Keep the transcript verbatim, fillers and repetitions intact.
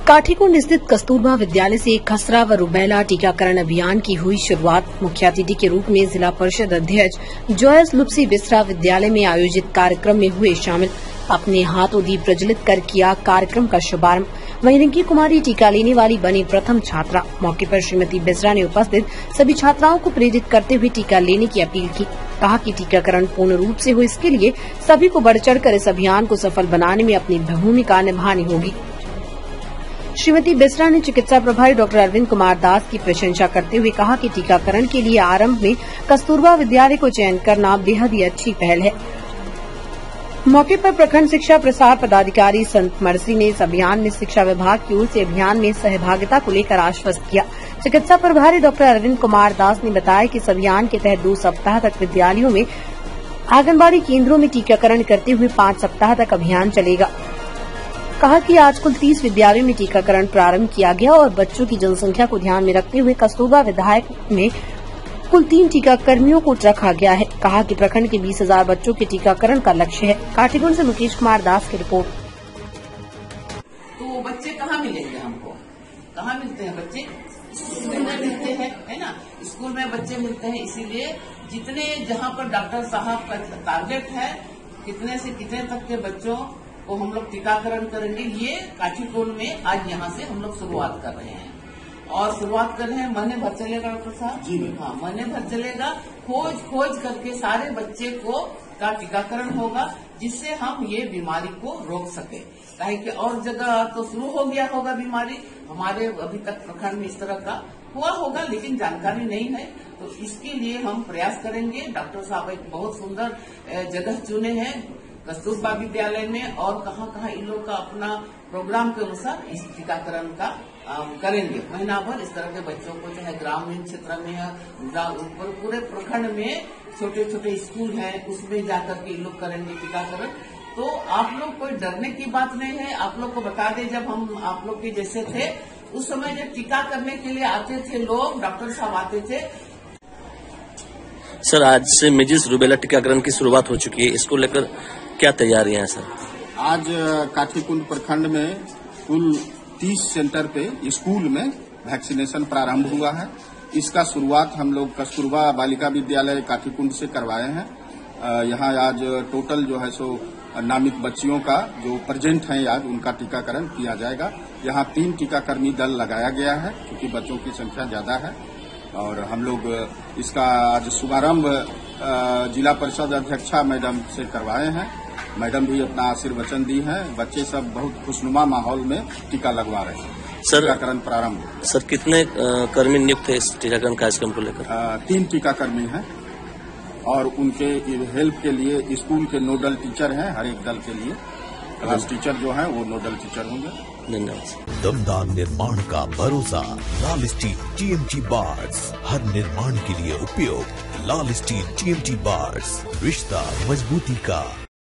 काठीकुंड स्थित कस्तूरबा विद्यालय से खसरा व रुबैला टीकाकरण अभियान की हुई शुरुआत। मुख्य अतिथि के रूप में जिला परिषद अध्यक्ष जॉयस लुप्सी बिसरा विद्यालय में आयोजित कार्यक्रम में हुए शामिल। अपने हाथों दीप प्रज्वलित कर किया कार्यक्रम का शुभारंभ। वहीं रिंकी कुमारी टीका लेने वाली बनी प्रथम छात्रा। मौके पर श्रीमती बिसरा ने उपस्थित सभी छात्राओं को प्रेरित करते हुए टीका लेने की अपील की। कहा कि टीकाकरण पूर्ण रूप से हो, इसके लिए सभी को बढ़ चढ़कर इस अभियान को सफल बनाने में अपनी भूमिका निभानी होगी। श्रीमती बिसरा ने चिकित्सा प्रभारी डॉक्टर अरविंद कुमार दास की प्रशंसा करते हुए कहा कि टीकाकरण के लिए आरंभ में कस्तूरबा विद्यालय को चयन करना बेहद ही अच्छी पहल है। मौके पर प्रखंड शिक्षा प्रसार पदाधिकारी संत मरसी ने इस अभियान में शिक्षा विभाग की ओर से अभियान में सहभागिता को लेकर आश्वस्त किया। चिकित्सा प्रभारी डॉक्टर अरविंद कुमार दास ने बताया कि इस अभियान के तहत दो सप्ताह तक विद्यालयों में आंगनबाड़ी केंद्रों में टीकाकरण करते हुए पांच सप्ताह तक अभियान चलेगा। कहा कि आज कुल तीस विद्यालयों में टीकाकरण प्रारंभ किया गया और बच्चों की जनसंख्या को ध्यान में रखते हुए कस्तूरबा विधायक में कुल तीन टीकाकर्मियों को रखा गया है। कहा कि प्रखंड के बीस हजार बच्चों के टीकाकरण का लक्ष्य है। काठीकुंड से मुकेश कुमार दास की रिपोर्ट। तो बच्चे कहाँ मिलेंगे हमको? कहाँ मिलते हैं बच्चे? स्कूल में मिलते हैं, है ना? स्कूल में बच्चे मिलते हैं। इसीलिए जितने जहाँ पर डॉक्टर साहब का टारगेट है, कितने से कितने तक के बच्चों को हम लोग टीकाकरण करेंगे, ये काठीकुंड में आज यहाँ से हम लोग शुरुआत कर रहे हैं। और शुरुआत कर रहे हैं, महीने भर चलेगा डॉक्टर साहब जी। हाँ, महीने भर चलेगा। खोज खोज करके सारे बच्चे को का टीकाकरण होगा, जिससे हम ये बीमारी को रोक सके। काहे कि और जगह तो शुरू हो गया होगा बीमारी, हमारे अभी तक प्रखंड में इस तरह का हुआ होगा, लेकिन जानकारी नहीं है। तो इसके लिए हम प्रयास करेंगे। डॉक्टर साहब एक बहुत सुंदर जगह चुने हैं कस्तूरबा विद्यालय में, और कहाँ कहाँ इन लोग का अपना प्रोग्राम के अनुसार इस टीकाकरण का करेंगे। महीना भर इस तरह के बच्चों को, चाहे ग्रामीण क्षेत्र में है, पूरे प्रखंड में छोटे छोटे स्कूल हैं, उसमें जाकर के इन लोग करेंगे टीकाकरण। तो आप लोग कोई डरने की बात नहीं है। आप लोग को बता दें, जब हम आप लोग के जैसे थे उस समय जब टीका करने के लिए आते थे लोग, डॉक्टर साहब आते थे। सर, आज से मिजिस रुबेला टीकाकरण की शुरुआत हो चुकी है, इसको लेकर क्या तैयारियां हैं सर? आज काठीकुंड प्रखंड में कुल तीस सेंटर पे स्कूल में वैक्सीनेशन प्रारंभ हुआ है। इसका शुरुआत हम लोग कस्तूरबा बालिका विद्यालय काठीकुंड से करवाए हैं। यहाँ आज टोटल जो है सो नामित बच्चियों का जो प्रेजेंट हैं आज, उनका टीकाकरण किया जाएगा। यहाँ तीन टीकाकर्मी दल लगाया गया है, क्योंकि बच्चों की संख्या ज्यादा है। और हम लोग इसका आज शुभारंभ जिला परिषद अध्यक्षा मैडम से करवाए हैं। मैडम भी अपना आशीर्वचन दी है। बच्चे सब बहुत खुशनुमा माहौल में टीका लगवा रहे हैं। सर, टीकाकरण प्रारंभ। सर, कितने कर्मी नियुक्त है इस टीकाकरण कार्यक्रम को लेकर? तीन टीकाकर्मी हैं, और उनके हेल्प के लिए स्कूल के नोडल टीचर हैं। हर एक दल के लिए क्लास टीचर जो है वो नोडल टीचर होंगे। धन्यवाद। दमदार निर्माण का भरोसा लाल स्टील टीएमटी बार्स, हर निर्माण के लिए उपयोग। लाल स्टील टीएमटी बार्स, रिश्ता मजबूती का।